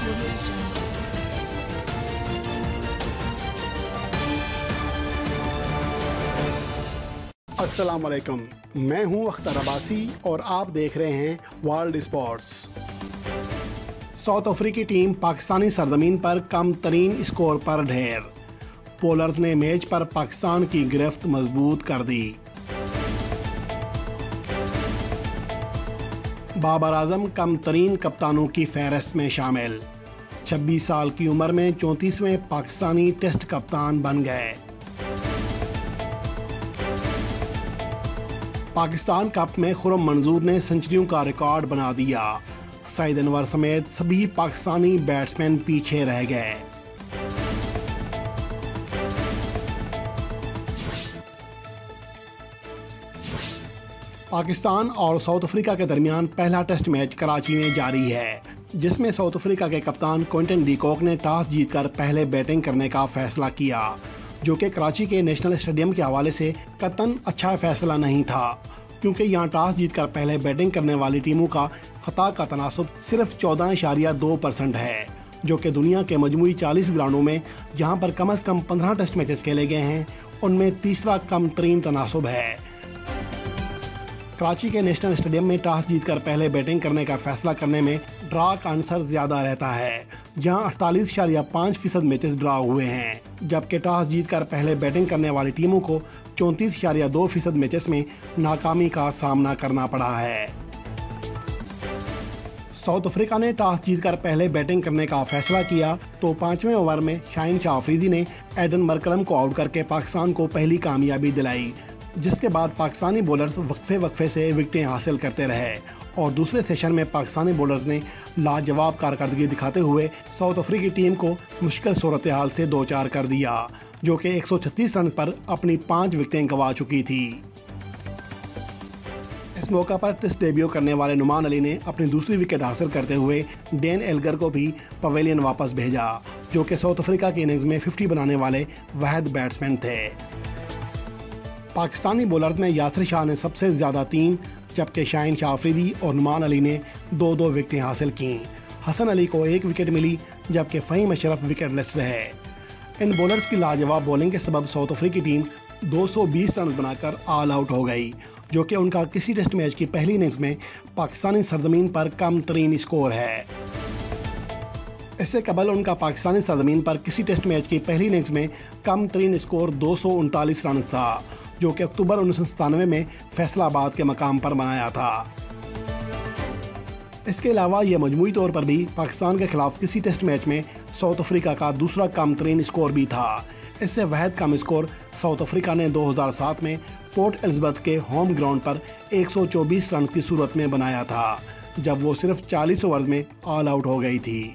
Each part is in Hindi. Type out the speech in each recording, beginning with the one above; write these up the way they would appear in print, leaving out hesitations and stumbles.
अस्सलाम वालेकुम, मैं हूं अख्तर अब्बासी और आप देख रहे हैं वर्ल्ड स्पोर्ट्स। साउथ अफ्रीकी टीम पाकिस्तानी सरजमीन पर कम तरीन स्कोर पर ढेर। बॉलर्स ने मैच पर पाकिस्तान की गिरफ्त मजबूत कर दी। बाबर आजम कम तरीन कप्तानों की फहरिस्त में शामिल। 26 साल की उम्र में 34वें पाकिस्तानी टेस्ट कप्तान बन गए। पाकिस्तान कप में खुर्रम मंजूर ने सेंचुरियों का रिकॉर्ड बना दिया। सईद अनवर समेत सभी पाकिस्तानी बैट्समैन पीछे रह गए। पाकिस्तान और साउथ अफ्रीका के दरमियान पहला टेस्ट मैच कराची में जारी है, जिसमें साउथ अफ्रीका के कप्तान क्विंटन डी कॉक ने टॉस जीतकर पहले बैटिंग करने का फैसला किया, जो कि कराची के नेशनल स्टेडियम के हवाले से कतन अच्छा फैसला नहीं था, क्योंकि यहां टॉस जीतकर पहले बैटिंग करने वाली टीमों का फतह का तनासुब सिर्फ 14.2% है, जो कि दुनिया के मजमूई 40 ग्राउंडों में जहां पर कम से कम 15 टेस्ट मैचेस खेले गए हैं उनमें तीसरा कम तरीन तनासुब है। कराची के नेशनल स्टेडियम में टॉस जीतकर पहले बैटिंग करने का फैसला करने में ड्रा का आंसर ज़्यादा रहता है, जहां 48.5% मैचेस ड्रा हुए हैं, जबकि टॉस जीतकर पहले बैटिंग करने वाली टीमों को 34.2% मैचेस में नाकामी का सामना करना पड़ा है। साउथ अफ्रीका ने टॉस जीतकर पहले बैटिंग करने का फैसला किया तो 5वें ओवर में शाहीन शाह अफरीदी ने एडन मरकलम को आउट करके पाकिस्तान को पहली कामयाबी दिलाई, जिसके बाद पाकिस्तानी बॉलर्स वक्फे से विकेटें हासिल करते रहे और दूसरे सेशन में पाकिस्तानी बॉलर्स ने लाजवाब कारकर्दगी दिखाते हुए साउथ अफ्रीकी टीम को मुश्किल सूरत हाल से 2-4 कर दिया, जो कि 136 रन पर अपनी 5 विकेटें गंवा चुकी थी। इस मौका पर टेस्ट डेब्यू करने वाले नुमान अली ने अपनी दूसरी विकेट हासिल करते हुए डेन एल्गर को भी पवेलियन वापस भेजा, जो कि साउथ अफ्रीका की इनिंग्स में 50 बनाने वाले वाहिद बैट्समैन थे। पाकिस्तानी बॉलर्स में यासिर शाह ने सबसे ज़्यादा 3, जबकि शाहीन शाह अफरीदी और नुमान अली ने 2-2 विकेटें हासिल की। हसन अली को 1 विकेट मिली, जबकि फ़हीम अशरफ विकेटलेस रहे। इन बॉलर्स की लाजवाब बॉलिंग के सबब साउथ अफ्रीकी टीम 220 रन बनाकर ऑल आउट हो गई, जो कि उनका किसी टेस्ट मैच की पहली इनिंग्स में पाकिस्तानी सरजमीन पर कम तरीन स्कोर है। इससे कबल उनका पाकिस्तानी सरजमीन पर किसी टेस्ट मैच की पहली इनिंग्स में कम तरीन स्कोर 239 रन था, जो कि अक्टूबर 1997 में फैसलाबाद के मकाम पर बनाया था। इसके अलावा यह मजमूई तौर पर भी पाकिस्तान के खिलाफ किसी टेस्ट मैच में साउथ अफ्रीका का दूसरा कम तरीन स्कोर भी था। इससे वाहिद कम स्कोर साउथ अफ्रीका ने 2007 में पोर्ट एलिज़ाबेथ के होम ग्राउंड पर 124 रन की सूरत में बनाया था, जब वो सिर्फ 40 ओवर में ऑल आउट हो गई थी।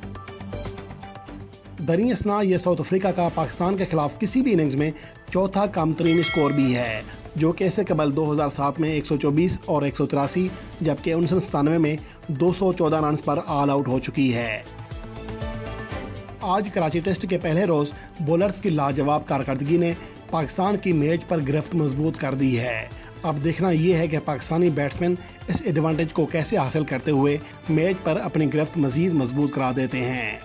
दरी असना ये साउथ अफ्रीका का पाकिस्तान के खिलाफ किसी भी इनिंग्स में चौथा कम तरीन स्कोर भी है, जो कि इससे कबल 2007 में 124 और 183, जबकि 1997 में 214 रन पर ऑल आउट हो चुकी है। आज कराची टेस्ट के पहले रोज़ बॉलर्स की लाजवाब कारकर्दगी ने पाकिस्तान की मैच पर गिरफ्त मजबूत कर दी है। अब देखना यह है कि पाकिस्तानी बैट्समैन इस एडवांटेज को कैसे हासिल करते हुए मैच पर अपनी गिरफ्त मज़ीद मजबूत करा देते हैं।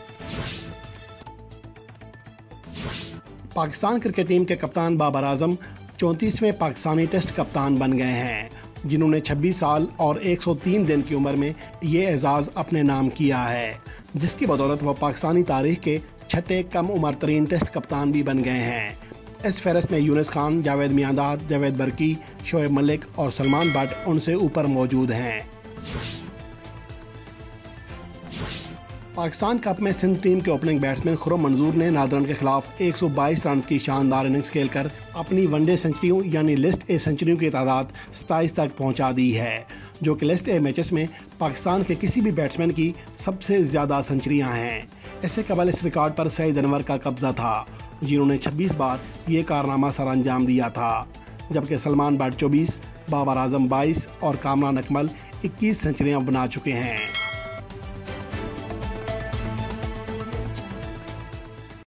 पाकिस्तान क्रिकेट टीम के कप्तान बाबर आजम 34वें पाकिस्तानी टेस्ट कप्तान बन गए हैं, जिन्होंने 26 साल और 103 दिन की उम्र में ये एजाज़ अपने नाम किया है, जिसकी बदौलत वह पाकिस्तानी तारीख के 6ठे कम उम्र तरीन टेस्ट कप्तान भी बन गए हैं। इस फहरिस्त में यूनुस खान, जावेद मियांदाद, जावेद बरकी, शोएब मलिक और सलमान बट उनसे ऊपर मौजूद हैं। पाकिस्तान कप में सिंध टीम के ओपनिंग बैट्समैन खुर्रम मंजूर ने नादरन के खिलाफ 122 रन की शानदार इनिंग्स खेलकर अपनी वनडे सेंचुरियों यानी लिस्ट ए सेंचुरियों की तादाद 27 तक पहुंचा दी है, जो कि लिस्ट ए मैचेस में पाकिस्तान के किसी भी बैट्समैन की सबसे ज़्यादा सेंचुरियां हैं। इससे कबल इस रिकॉर्ड पर सईद अनवर का कब्जा था, जिन्होंने 26 बार ये कारनामा सर अंजाम दिया था, जबकि सलमान बट 24, बाबर आजम 22 और कामरान अकमल 21 सेंचुरियां बना चुके हैं।